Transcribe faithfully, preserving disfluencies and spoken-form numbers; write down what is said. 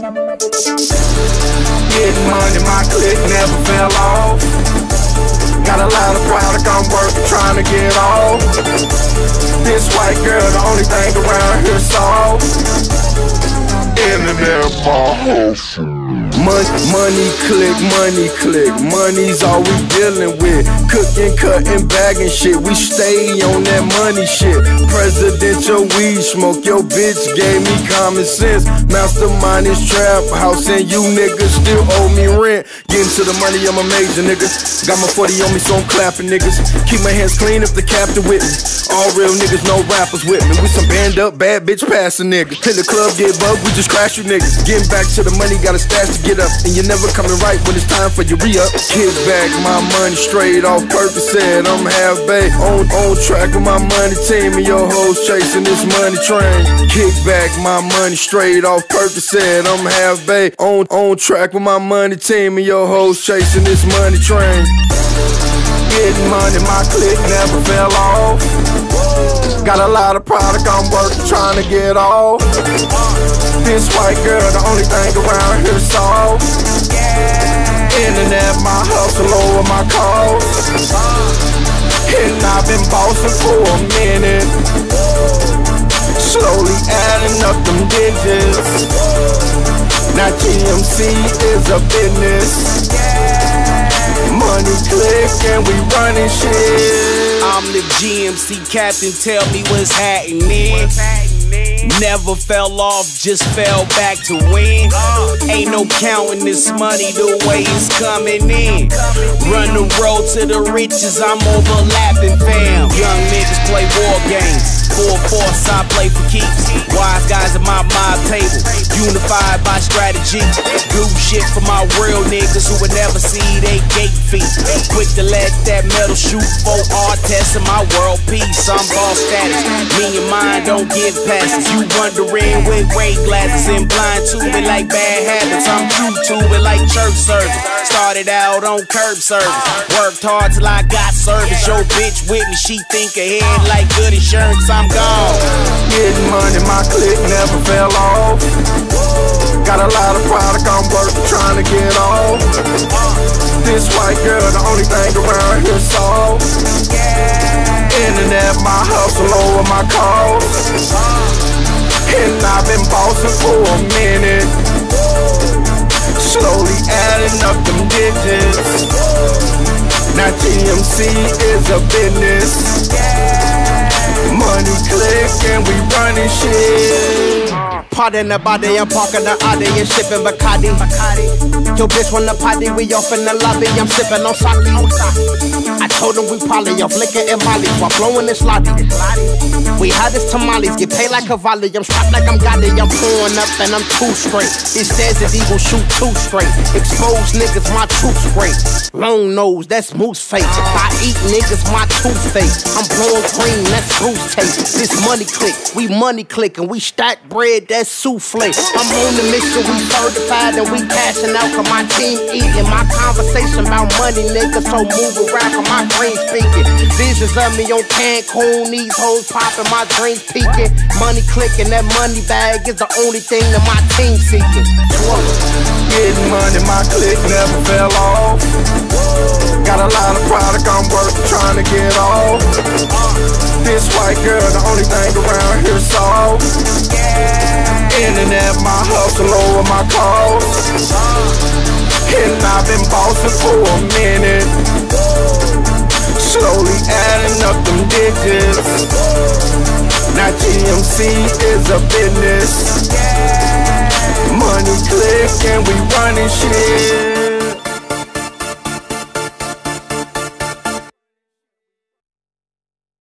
Getting money, my clique never fell off. Got a lot of product I'm working, trying to get off. This white girl, the only thing around here soft. Internet my hustle. Money, money click, money click. Money's all we dealing with. Cooking, cutting, bagging shit. We stay on that money shit. Presidential weed smoke. Your bitch gave me common sense. Mastermind is trap house and you niggas still owe me rent. Getting to the money, I'm a major nigga. Got my forty on me, so I'm clapping niggas. Keep my hands clean if the captain with me. All real niggas, no rappers with me. We some band up, bad bitch passing niggas. In the club, get bugged, we just crash you niggas. Getting back to the money, got a stash to get up. And you're never coming right when it's time for your re-up. Kick back, my money straight off purpose. Said I'm half baked. On, on track with my money team and your hoes chasing this money train. Kick back, my money straight off purpose. Said I'm half baked. On, on track with my money team and your hoes chasing this money train. Getting money, my clique never fell off. Got a lot of product I'm working, trying to get off. This white girl, the only thing around here soft. Internet, my hustle over my cost. And I've been bossing for a minute. Slowly adding up them digits. Now G M C is a business. Money click and we running shit. I'm the G M C captain, tell me what's happening. Never fell off, just fell back to win. Ain't no counting this money the way it's coming in. Run the road to the riches, I'm overlapping fam. Young niggas play war games. Full force, I play for keeps. Wise guys at my mob table, unified by strategy. Do shit for my real niggas who would never see they gate feet. Quick to let that metal shoot, four R tests in my world peace. I'm boss status, me and mine don't give passes. You wondering with weight glasses and blind to it like bad habits. I'm true to it like church service. Started out on curb service, worked hard till I got service. Your bitch with me, she think ahead like good insurance. I'm gone. Getting money, my clique never fell off. Got a lot of product I'm working, trying to get off. This white girl, the only thing around here soft. Internet, my hustle over my cost. And I've been bossing for a minute. Slowly adding up them digits. Now G M C is a business. Money click and we running shit. Pardon the body, I'm parking the Audi and shipping Bacardi. Yo bitch wanna party, we off in the lobby, I'm sipping on sake. I told them we poly off liquor and molly while blowing this lobby. We hot as tamales, get paid like a volley. I'm strapped like I'm Gotti, I'm pouring up and I'm too straight. It says that he gon' shoot too straight. Exposed niggas, my truth great. Long nose, that's moose face. If I eat niggas, my toothpaste. I'm blowing green, that's Bruce tape. This money click, we money click and we stack bread, that's souffle. I'm on the mission, we certified and we cashing out for my team eating. My conversation about money, nigga, so move around for my green speaking. Visions of me on Cancun, these hoes popping, my dreams peaking. Money clicking, that money bag is the only thing that my team seeking. Getting money, my clique never fell off. Got a lot of product I'm working, trying to get off. This white girl, the only thing around here soft. Internet, my hustle over my cost. And I've been bossing for a minute. Slowly adding up them digits. Now G M C is a business. Money click and we running shit.